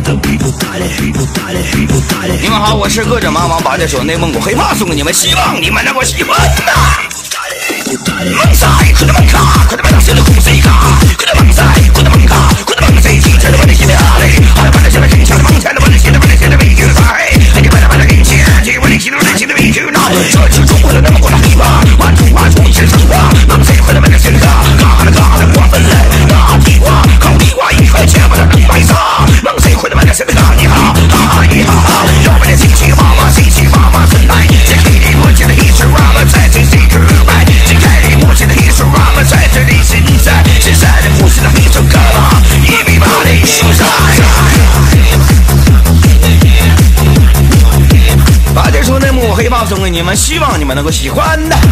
你们好，我是歌者马王，把这首内蒙古黑怕送给你们，希望你们能够喜欢呐。蒙塞，快点蒙卡，快点把那谁的红谁卡，快点蒙塞，快点蒙卡，快点蒙谁，记着我的心里哈嘞，好了，把那现在很强的蒙钱的，我的心里，我的心里没去猜，哎，你把那给钱，这我的心里，我的心里没去拿，这是中国的那么过的黑怕，万中华中一身生化，蒙谁快点把那谁的卡，嘎了嘎了过分嘞，大地瓜，烤地瓜1块钱，我的能买啥？蒙谁快点把那谁的卡，你好，哈你好，让我的亲戚妈妈，亲戚妈妈孙来，这黑的我记得一直让我在这谁可买。我现在一首 rap 在这里，现在的不是那一首歌吗？一米八的蔬菜。把这首内蒙古黑怕送给你们，希望你们能够喜欢的。